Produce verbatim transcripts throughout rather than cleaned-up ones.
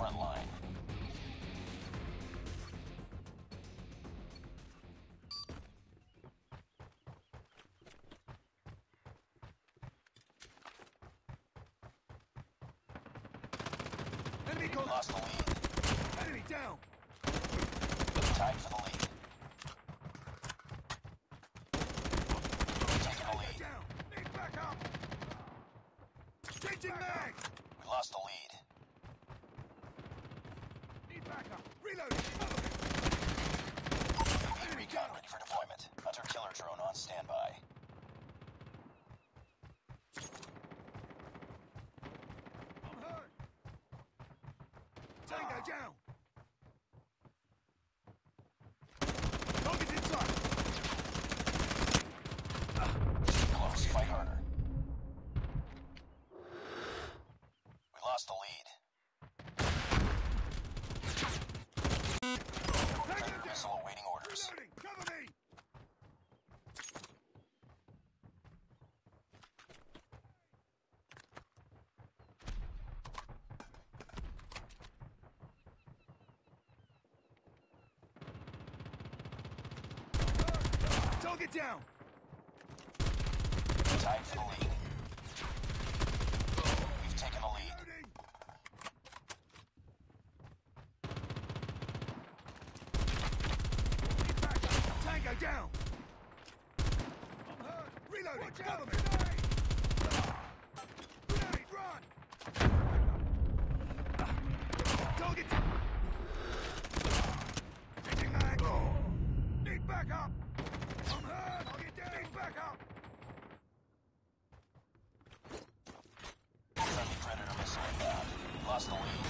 front line. Enemy We contact! lost the lead. Enemy down! Tied for the lead. Taking the lead. Down! Need backup! Changing mag! We lost the lead. Need backup! Reloading! Cover me! U A V recon ready for deployment. Hunter killer drone on standby. I'm hurt! Tango down! Target's inside! Close, fight harder. We lost the lead. Tango Predator down! missile awaiting orders. Reloading! Cover me! Target down! Tied for the lead. We've taken the lead. Reloading! Need backup! Tango down! I'm hurt! Reloading! Cover me! Grenade! Run! Target! Changing mag! Need backup! I'm hurt! Target down! Need backup! Friendly Predator missile inbound. Lost the lead.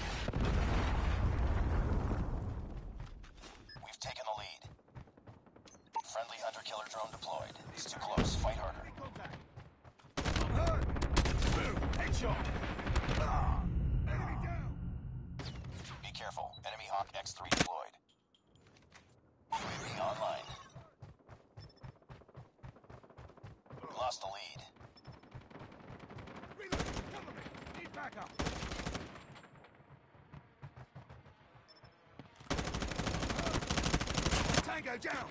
We've taken the lead. Friendly hunter killer drone deployed. It's too close. Fight harder. Enemy contact! I'm hurt! Boom! Headshot! Ah! Enemy down! Be careful. Enemy Hawk X three deployed. U A V online. We lost the lead. Reloading! Cover me! Need backup! Tango down!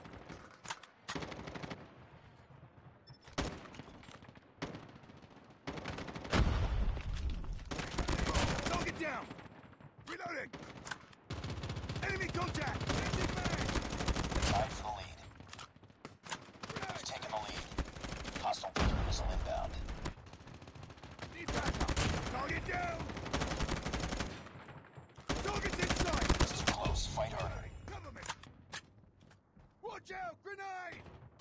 Target down! Reloading! Enemy contact! Changing mag! Tied for the lead. We've taken the lead. Hostile Predator missile inbound. Need backup! Target down! Target's inside! It's too close. Fight harder. Cover me! Watch out! Grenade!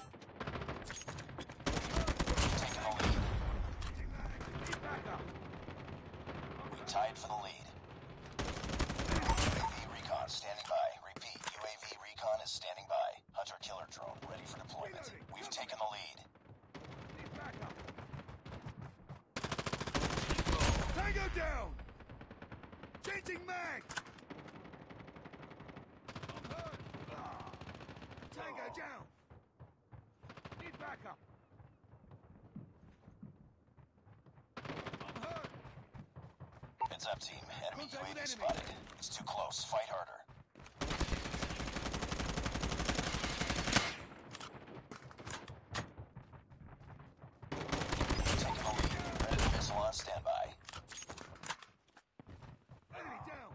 We've taken the lead. Changing mag! Need backup! We tied for the lead. U A V recon standing by. Repeat, U A V recon is standing by. Hunter killer drone ready for deployment. We've taken the lead. Need backup! Tango down! Changing mag! I'm hurt! Ah. Tango down! Need backup! I'm hurt! Heads up, team. Enemy Contact U A V with enemy. spotted. It's too close. Fight harder. Taking the lead. Predator missile on standby. Enemy down!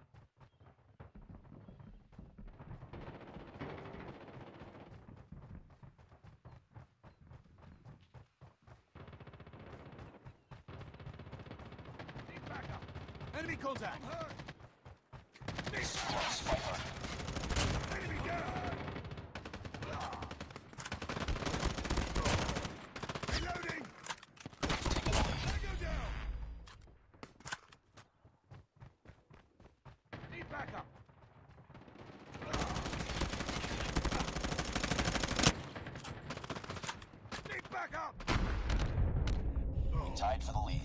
Need backup! Enemy contact! I'm hurt! Need It's too backup! close. Fight harder. Enemy down! Ah. Reloading! Taking the lead. Tango down! Need backup! Need backup! We tied for the lead.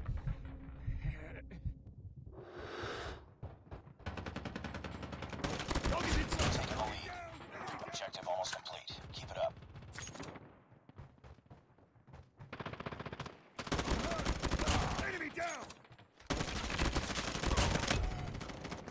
Target's inside! Taking the lead. Down! Objective almost complete. Keep it up. Enemy down!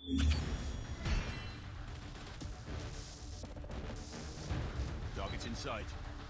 Target's in sight.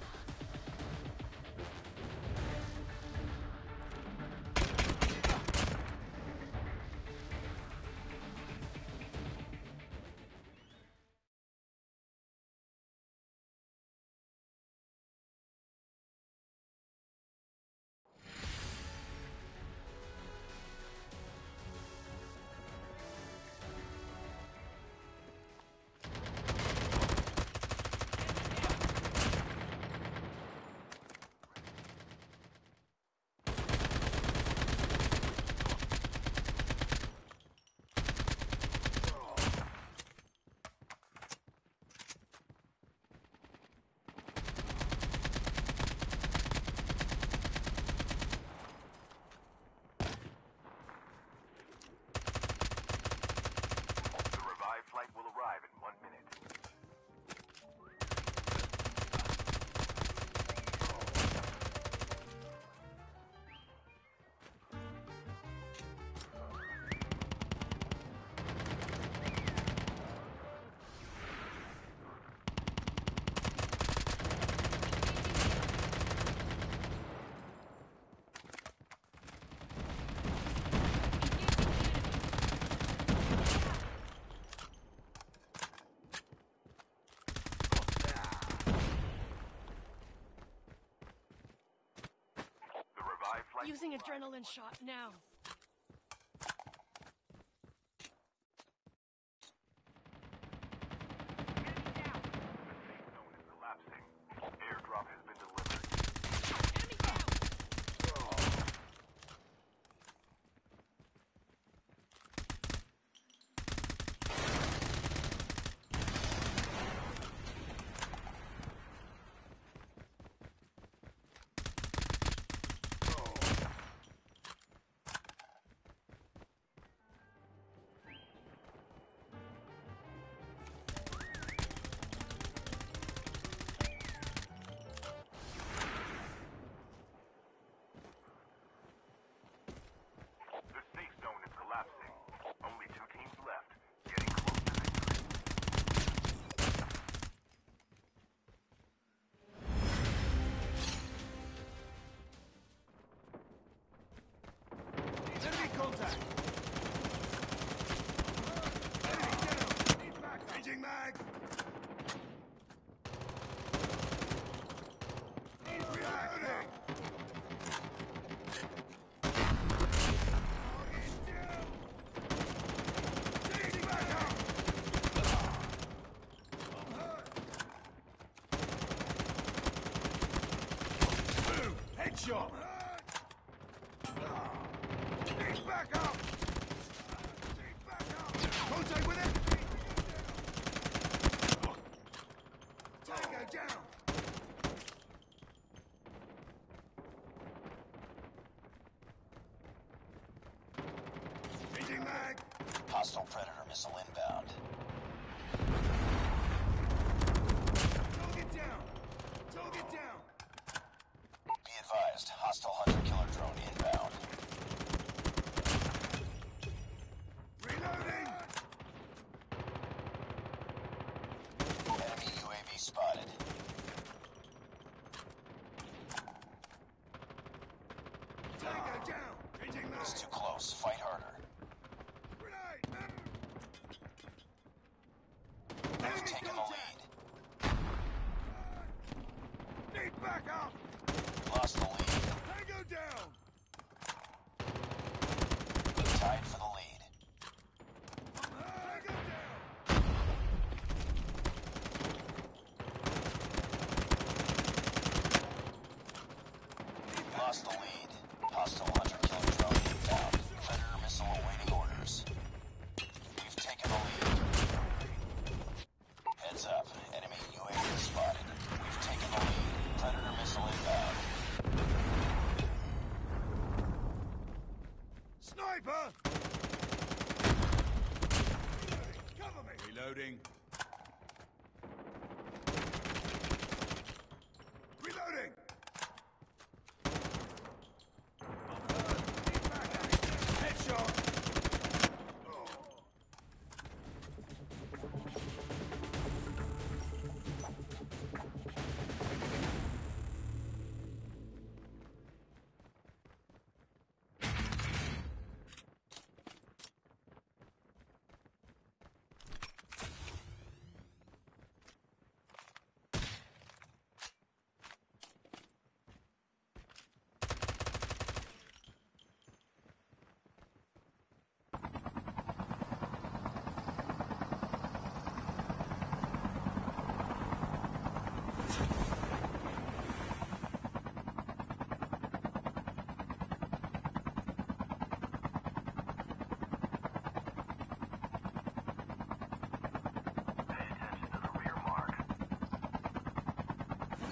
Using adrenaline shot now. Contact! Enemy down! Need back! Changing mag! Need reloading! Target down! Changing back up! I'm hurt! Boom! Headshot! Back up! Back up! Contact with it! Tango down! Changing mag! Hostile Predator missile inbound. Target down! Target down! Be advised, hostile hunter-killer drone inbound. Reloading! Enemy U A V spotted. Tango down! Changing mag! It's too close. Fight harder. Grenade! We've Enemy taken the contact! lead. Need back up! Lost the lead. Tango down! Tied for the lead. Tango down! Lost the lead. Hostile hunter-killer drone inbound. Predator missile awaiting orders. We've taken the lead. Heads up. Enemy U A V spotted. We've taken the lead. Predator missile inbound. Sniper! Cover me! Reloading. Reloading! Headshot!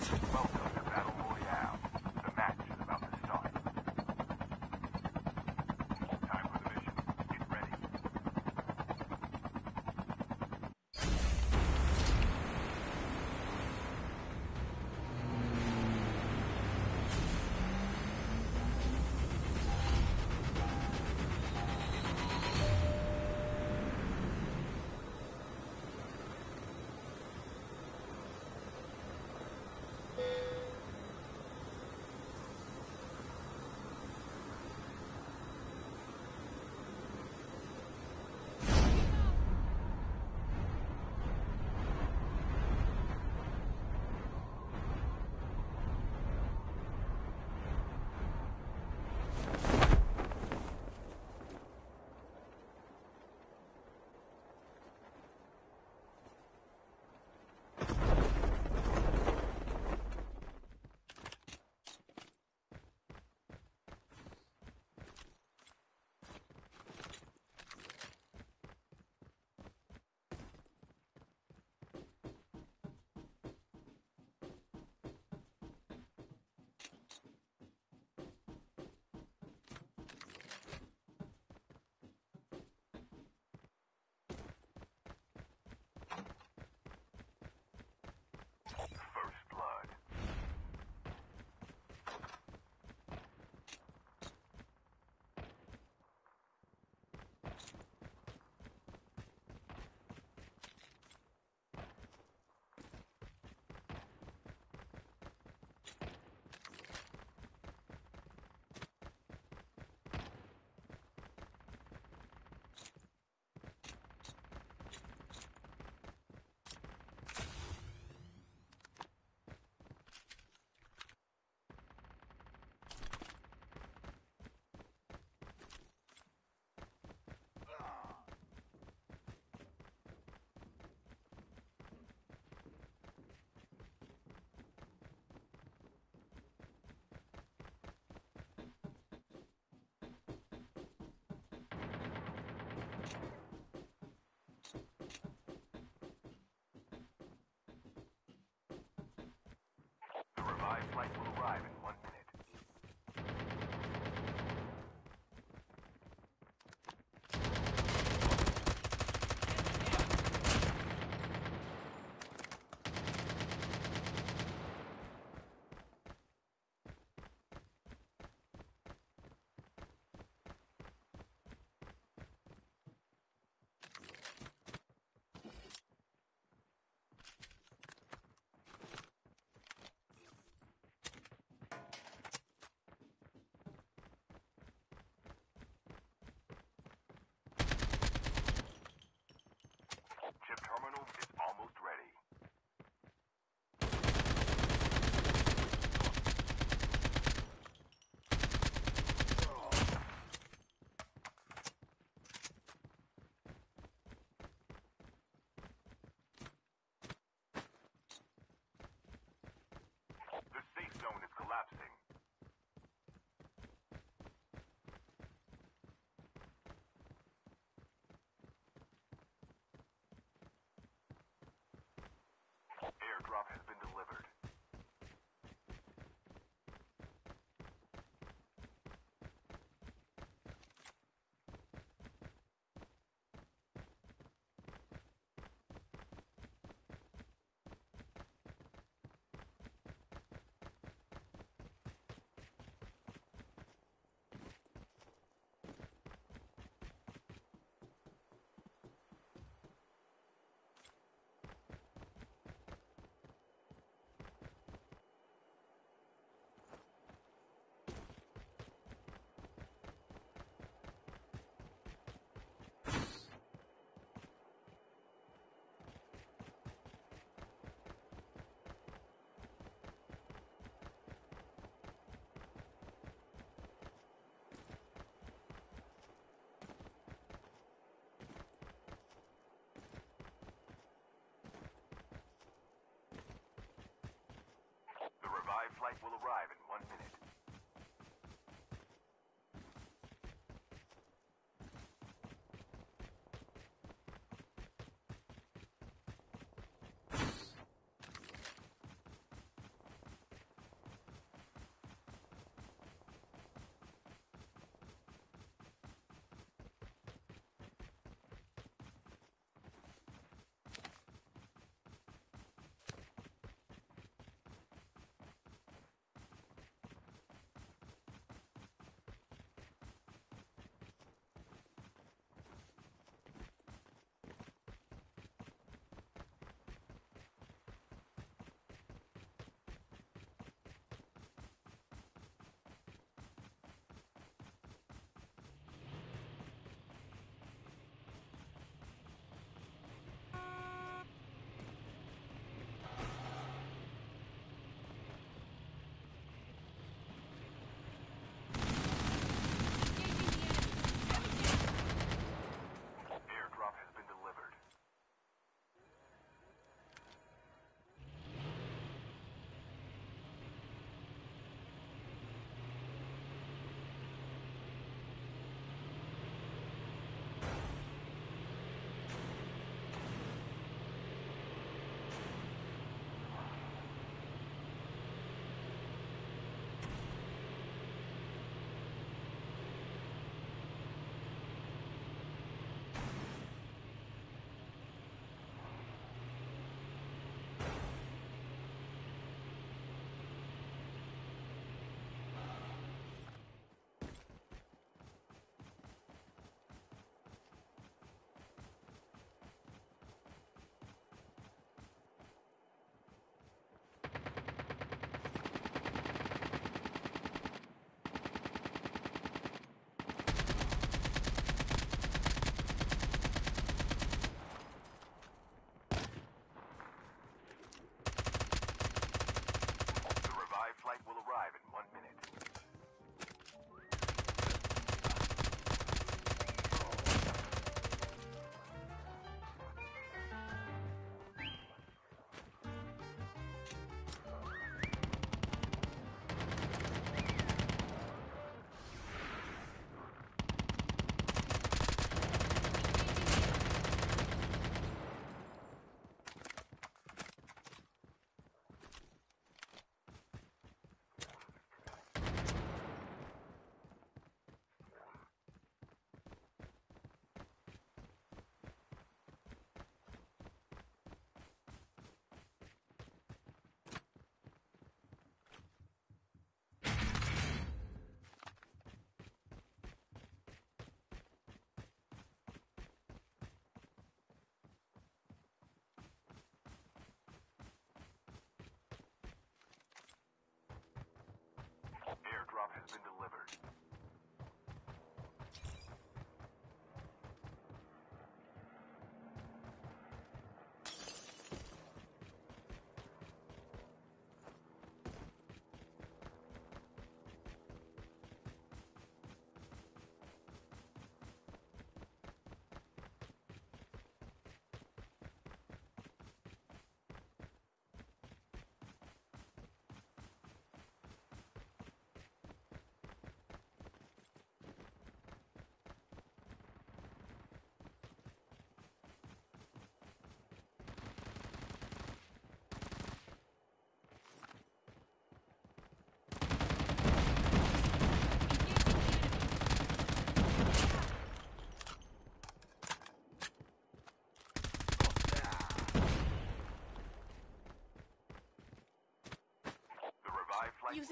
Welcome to Battle Royale. The match is about to start. Time for the mission. Get ready. First blood. The revived flight will arrive in one minute.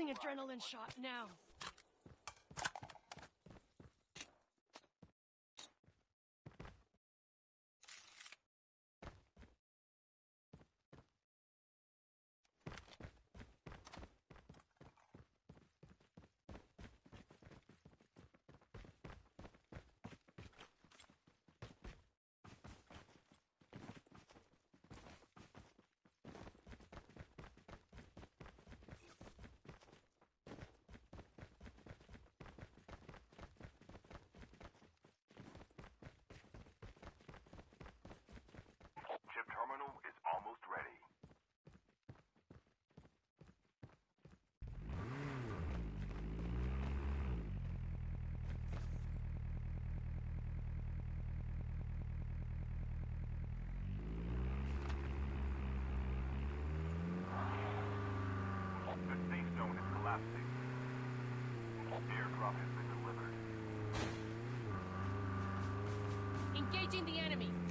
Taking adrenaline shot now. Chip terminal is almost ready. The safe zone is collapsing. Airdrop has been delivered. Engaging the enemies.